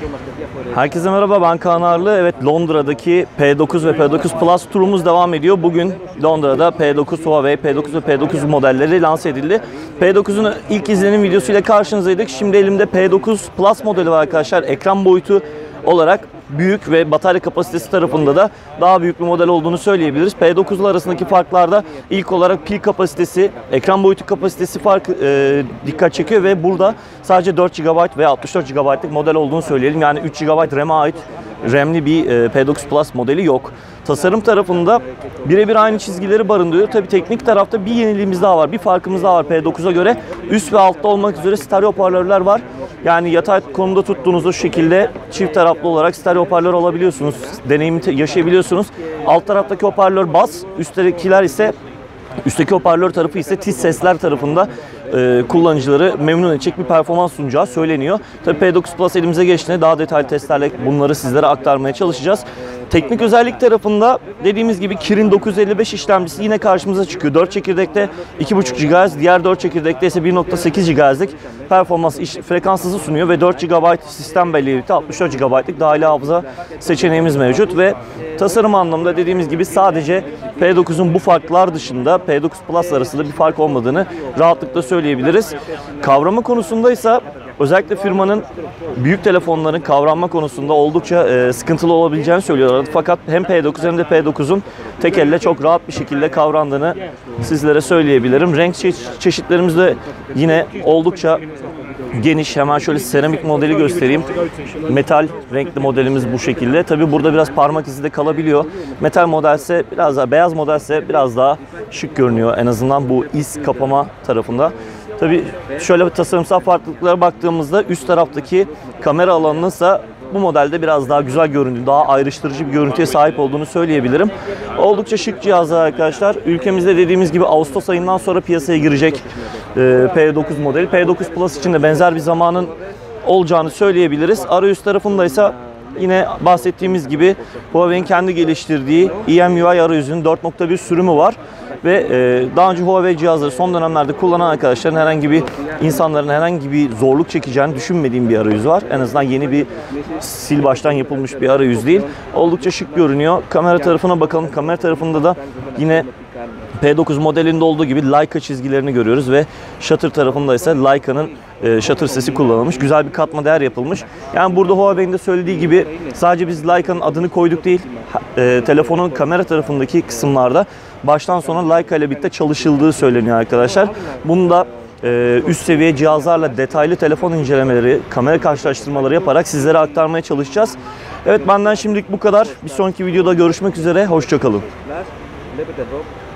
Herkese merhaba, ben Kaan Arlı. Evet, Londra'daki P9 ve P9 Plus turumuz devam ediyor. Bugün Londra'da P9 Huawei, P9 ve P9 modelleri lanse edildi. P9'un ilk izlenim videosuyla karşınızdaydık. Şimdi elimde P9 Plus modeli var arkadaşlar. Ekran boyutu olarak büyük ve batarya kapasitesi tarafında da daha büyük bir model olduğunu söyleyebiliriz. P9 ile arasındaki farklarda ilk olarak pil kapasitesi, ekran boyutu kapasitesi farkı dikkat çekiyor ve burada sadece 4 GB ve 64 GB'lık model olduğunu söyleyelim. Yani 3 GB RAM'e ait RAM'li bir P9 Plus modeli yok. Tasarım tarafında birebir aynı çizgileri barındırıyor. Tabii teknik tarafta bir yeniliğimiz daha var. Bir farkımız daha var P9'a göre. Üst ve altta olmak üzere stereo hoparlörler var. Yani yatay konumda tuttuğunuzda şu şekilde çift taraflı olarak stereo hoparlör alabiliyorsunuz. Deneyimi yaşayabiliyorsunuz. Alt taraftaki hoparlör bas, üstteki hoparlör tarafı ise tiz sesler tarafında kullanıcıları memnun edecek bir performans sunacağı söyleniyor. Tabii P9 Plus elimize geçtiğinde daha detaylı testlerle bunları sizlere aktarmaya çalışacağız. Teknik özellik tarafında dediğimiz gibi Kirin 955 işlemcisi yine karşımıza çıkıyor. 4 çekirdekte 2.5 GHz, diğer 4 çekirdekte ise 1.8 GHz'lik performans frekans hızı sunuyor ve 4 GB sistem belleğiyle 64 GB'lık dahili hafıza seçeneğimiz mevcut ve tasarım anlamında dediğimiz gibi sadece P9'un bu farklar dışında P9 Plus arasında bir fark olmadığını rahatlıkla söyleyebiliriz. Kavrama konusunda ise özellikle firmanın büyük telefonların kavranma konusunda oldukça sıkıntılı olabileceğini söylüyorlar. Fakat hem P9 hem de P9'un tek elle çok rahat bir şekilde kavrandığını sizlere söyleyebilirim. Renk çeşitlerimiz de yine oldukça geniş. Hemen şöyle seramik modeli göstereyim. Metal renkli modelimiz bu şekilde. Tabi burada biraz parmak izi de kalabiliyor. Metal modelse biraz daha, beyaz modelse biraz daha şık görünüyor. En azından bu iz kapama tarafında. Tabii şöyle bir tasarımsal farklılıklara baktığımızda üst taraftaki kamera alanının ise bu modelde biraz daha güzel göründüğü, daha ayrıştırıcı bir görüntüye sahip olduğunu söyleyebilirim. Oldukça şık cihazlar arkadaşlar. Ülkemizde dediğimiz gibi Ağustos ayından sonra piyasaya girecek P9 modeli. P9 Plus için de benzer bir zamanın olacağını söyleyebiliriz. Arayüz tarafında ise yine bahsettiğimiz gibi Huawei'nin kendi geliştirdiği EMUI arayüzünün 4.1 sürümü var. Ve daha önce Huawei cihazları son dönemlerde kullanan arkadaşların insanların herhangi bir zorluk çekeceğini düşünmediğim bir arayüz var. En azından yeni bir sil baştan yapılmış bir arayüz değil. Oldukça şık görünüyor. Kamera tarafına bakalım. Kamera tarafında da yine P9 modelinde olduğu gibi Leica çizgilerini görüyoruz ve shutter tarafında ise Leica'nın shutter sesi kullanılmış. Güzel bir katma değer yapılmış. Yani burada Huawei'nin de söylediği gibi sadece biz Leica'nın adını koyduk değil, telefonun kamera tarafındaki kısımlarda baştan sona Leica ile birlikte çalışıldığı söyleniyor arkadaşlar. Bunu da üst seviye cihazlarla detaylı telefon incelemeleri, kamera karşılaştırmaları yaparak sizlere aktarmaya çalışacağız. Evet, benden şimdilik bu kadar. Bir sonraki videoda görüşmek üzere. Hoşça kalın.